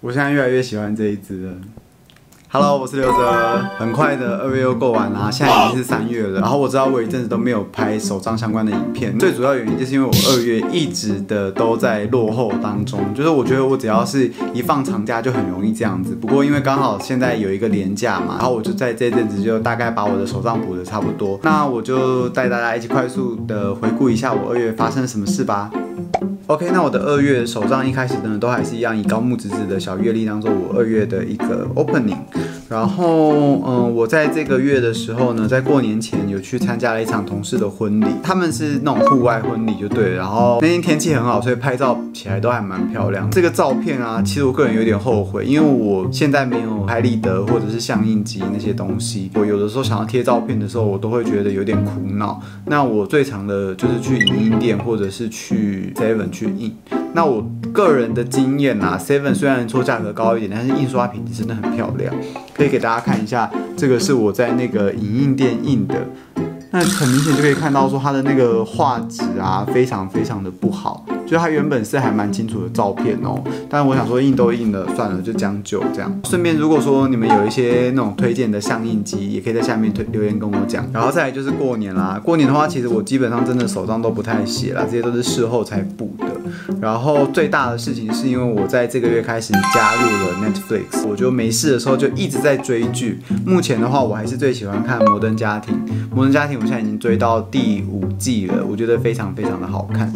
我现在越来越喜欢这一支了。Hello， 我是刘哲。很快的2月又过完啦，现在已经是3月了。然后我知道我有一阵子都没有拍手账相关的影片，最主要原因就是因为我2月一直的都在落后当中，就是我觉得我只要是一放长假就很容易这样子。不过因为刚好现在有一个连假嘛，然后我就在这阵子就大概把我的手账补得差不多。那我就带大家一起快速的回顾一下我2月发生了什么事吧。OK， 那我的2月手账一开始呢，都还是一样以高木直子的小月历当做我2月的一个 opening。然后，我在这个月的时候呢，在过年前有去参加了一场同事的婚礼，他们是那种户外婚礼就对了。然后那天天气很好，所以拍照起来都还蛮漂亮。这个照片啊，其实我个人有点后悔，因为我现在没有拍立得或者是相印机那些东西，我有的时候想要贴照片的时候，我都会觉得有点苦恼。那我最常的就是去影印店或者是去 Seven 去印。那我个人的经验啊 ，Seven 虽然说价格高一点，但是印刷品质真的很漂亮，可以给大家看一下。这个是我在那个影印店印的，那很明显就可以看到说它的那个画质啊，非常非常的不好。就它原本是还蛮清楚的照片哦，但我想说印都印了，算了，就将就这样。顺便如果说你们有一些那种推荐的相印机，也可以在下面留言跟我讲。然后再来就是过年啦，过年的话，其实我基本上真的手账都不太写啦，这些都是事后才补的。然后最大的事情是因为我在这个月开始加入了 Netflix， 我就没事的时候就一直在追剧。目前的话，我还是最喜欢看《摩登家庭》，《摩登家庭》我现在已经追到第5季了，我觉得非常非常的好看。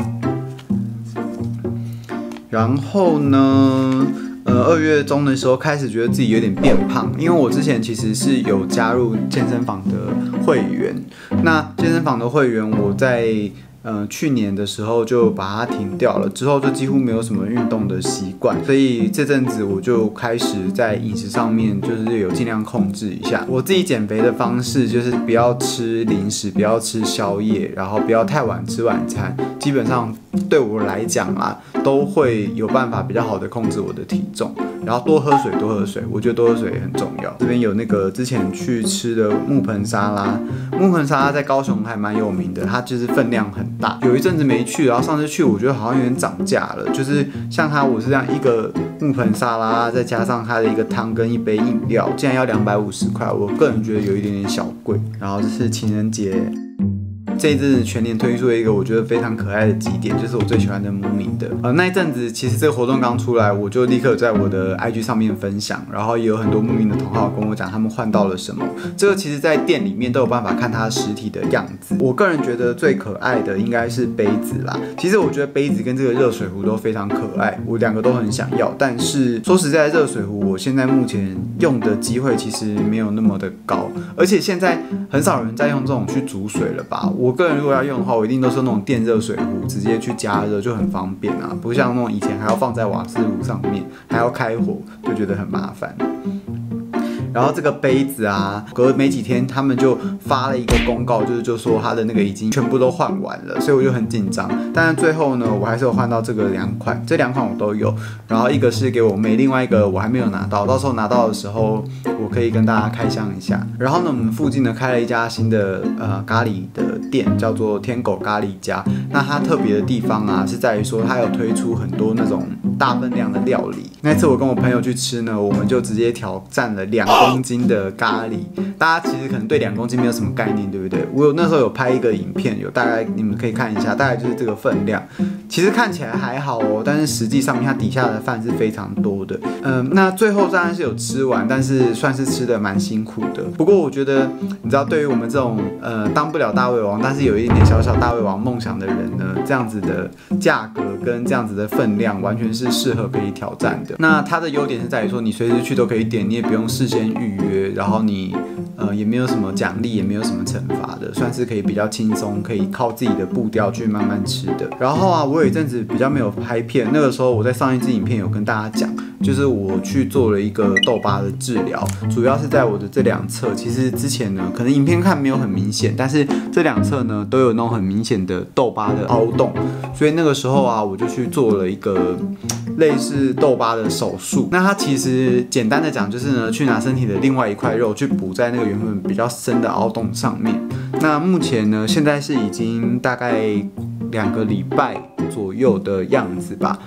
然后呢，2月中的时候开始觉得自己有点变胖，因为我之前其实是有加入健身房的会员，那健身房的会员我在去年的时候就把它停掉了，之后就几乎没有什么运动的习惯，所以这阵子我就开始在饮食上面就是有尽量控制一下。我自己减肥的方式就是不要吃零食，不要吃宵夜，然后不要太晚吃晚餐，基本上对我来讲啊，都会有办法比较好的控制我的体重。然后多喝水，多喝水，我觉得多喝水也很重要。这边有那个之前去吃的木盆沙拉，木盆沙拉在高雄还蛮有名的，它就是分量很大。有一阵子没去，然后上次去我觉得好像有点涨价了，就是像它我是这样一个木盆沙拉，再加上它的一个汤跟一杯饮料，竟然要250块，我个人觉得有一点点小贵。然后这是情人节。这一阵子全年推出了一个我觉得非常可爱的集点，就是我最喜欢的木敏的。那一阵子其实这个活动刚出来，我就立刻在我的 IG 上面分享，然后也有很多木敏的同好跟我讲他们换到了什么。这个其实在店里面都有办法看它实体的样子。我个人觉得最可爱的应该是杯子啦。其实我觉得杯子跟这个热水壶都非常可爱，我2个都很想要。但是说实在，热水壶我现在目前用的机会其实没有那么的高，而且现在很少人在用这种去煮水了吧。我个人如果要用的话，我一定都是那种电热水壶，直接去加热就很方便啊，不像那种以前还要放在瓦斯炉上面，还要开火，就觉得很麻烦。然后这个杯子啊，隔没几天他们就发了一个公告，就说他的那个已经全部都换完了，所以我就很紧张。但是最后呢，我还是有换到这个2款，这2款我都有。然后一个是给我妹，另外一个我还没有拿到，到时候拿到的时候我可以跟大家开箱一下。然后呢，我们附近呢开了一家新的咖喱的店，叫做天狗咖喱家。那它特别的地方啊，是在于说它有推出很多那种大分量的料理。那次我跟我朋友去吃呢，我们就直接挑战了2公斤的咖喱。大家其实可能对2公斤没有什么概念，对不对？我那时候有拍一个影片，有大概你们可以看一下，大概就是这个分量。其实看起来还好哦，但是实际上面它底下的饭是非常多的。那最后当然是有吃完，但是算是吃的蛮辛苦的。不过我觉得，你知道，对于我们这种当不了大胃王，但是有一点点小小大胃王梦想的人呢，这样子的价格跟这样子的分量，完全是适合可以挑战的。那它的优点是在于说，你随时去都可以点，你也不用事先预约，然后你也没有什么奖励，也没有什么惩罚的，算是可以比较轻松，可以靠自己的步调去慢慢吃的。然后啊，我有一阵子比较没有拍片，那个时候我在上一支影片有跟大家讲，就是我去做了一个痘疤的治疗，主要是在我的这2侧。其实之前呢，可能影片看没有很明显，但是这2侧呢都有那种很明显的痘疤的凹洞，所以那个时候啊，我就去做了一个类似痘疤的手术。那它其实简单的讲就是呢，去拿身体的另外一块肉去补在那个原本比较深的凹洞上面。那目前呢，现在是已经大概2个礼拜左右的样子吧。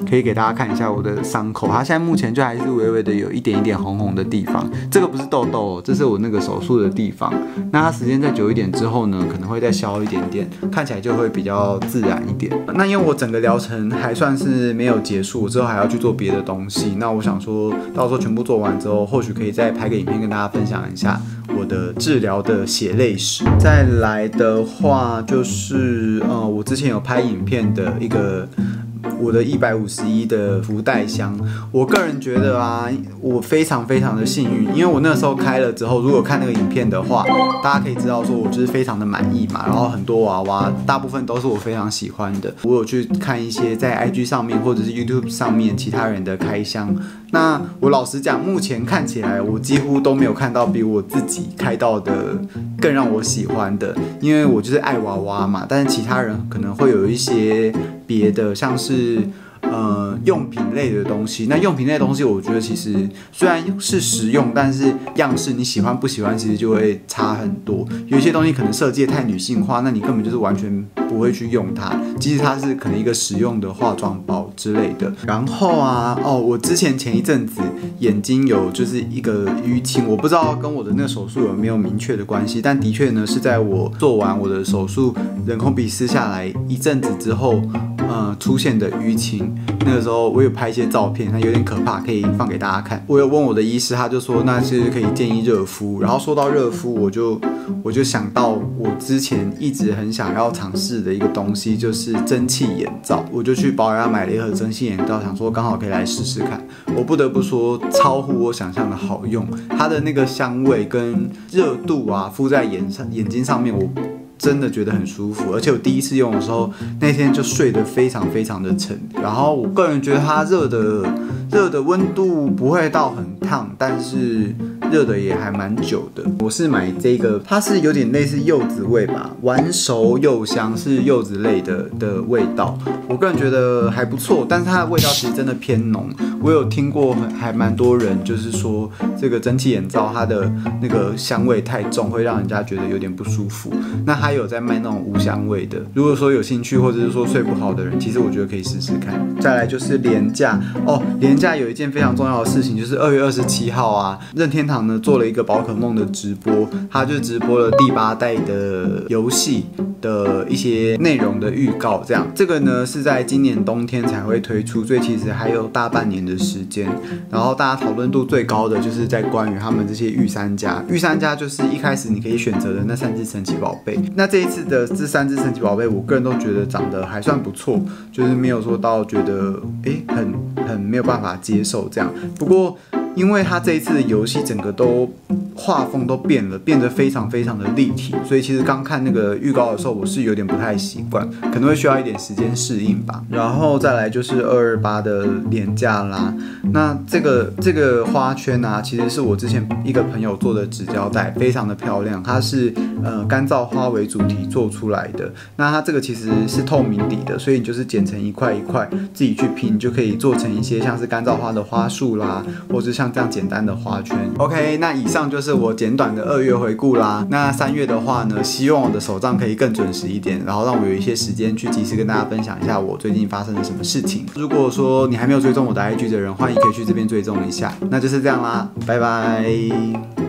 可以给大家看一下我的伤口，它现在目前就还是微微的有一点一点红红的地方，这个不是痘痘，这是我那个手术的地方。那它时间再久一点之后呢，可能会再消一点点，看起来就会比较自然一点。那因为我整个疗程还算是没有结束，之后还要去做别的东西。那我想说到时候全部做完之后，或许可以再拍个影片跟大家分享一下我的治疗的血泪史。再来的话就是我之前有拍影片的一个我的151的福袋箱，我个人觉得啊，我非常非常的幸运，因为我那时候开了之后，如果看那个影片的话，大家可以知道说我就是非常的满意嘛，然后很多娃娃大部分都是我非常喜欢的。我有去看一些在 IG 上面或者是 YouTube 上面其他人的开箱，那我老实讲，目前看起来我几乎都没有看到比我自己开到的更让我喜欢的，因为我就是爱娃娃嘛，但是其他人可能会有一些别的，像是用品类的东西。那用品类的东西，我觉得其实虽然是实用，但是样式你喜欢不喜欢，其实就会差很多。有一些东西可能设计太女性化，那你根本就是完全不会去用它，即使它是可能一个实用的化妆包之类的。然后啊，我之前一阵子眼睛有就是一个淤青，我不知道跟我的那个手术有没有明确的关系，但的确呢是在我做完我的手术人工鼻撕下来一阵子之后，出现的淤青。那个时候我有拍一些照片，它有点可怕，可以放给大家看。我有问我的医师，他就说那是可以建议热敷。然后说到热敷，我就想到我之前一直很想要尝试的一个东西，就是蒸汽眼罩。我就去保养买了一盒蒸汽眼罩，想说刚好可以来试试看。我不得不说，超乎我想象的好用。它的那个香味跟热度啊，敷在眼睛上面，我真的觉得很舒服，而且我第一次用的时候，那天就睡得非常非常的沉。然后我个人觉得它热的温度不会到很烫，但是热的也还蛮久的。我是买这个，它是有点类似柚子味吧，完熟柚香，是柚子类的味道。我个人觉得还不错，但是它的味道其实真的偏浓。我有听过还蛮多人就是说这个蒸汽眼罩它的那个香味太重，会让人家觉得有点不舒服。那还有在卖那种无香味的，如果说有兴趣或者是说睡不好的人，其实我觉得可以试试看。再来就是连假连假有一件非常重要的事情，就是2月27号啊，任天堂呢做了一个宝可梦的直播，它就直播了第8代的游戏的一些内容的预告，这个呢是在今年冬天才会推出，所以其实还有大半年的时间。然后大家讨论度最高的就是在关于他们这些御三家就是一开始你可以选择的那3只神奇宝贝。那这一次的这3只神奇宝贝，我个人都觉得长得还算不错，就是没有说到觉得很没有办法接受这样。不过因为它这一次的游戏整个都画风都变了，变得非常非常的立体，所以其实刚看那个预告的时候，我是有点不太习惯，可能会需要一点时间适应吧。然后再来就是228的连假啦，那这个花圈啊，其实是我之前一个朋友做的纸胶带，非常的漂亮，它是干燥花为主题做出来的。那它这个其实是透明底的，所以你就是剪成一块一块自己去拼，就可以做成一些像是干燥花的花束啦，或是像这样简单的花圈。OK， 那以上就是我简短的2月回顾啦。那3月的话呢，希望我的手账可以更准时一点，然后让我有一些时间去及时跟大家分享一下我最近发生了什么事情。如果说你还没有追踪我的 IG 的人，欢迎可以去这边追踪一下。那就是这样啦，拜拜。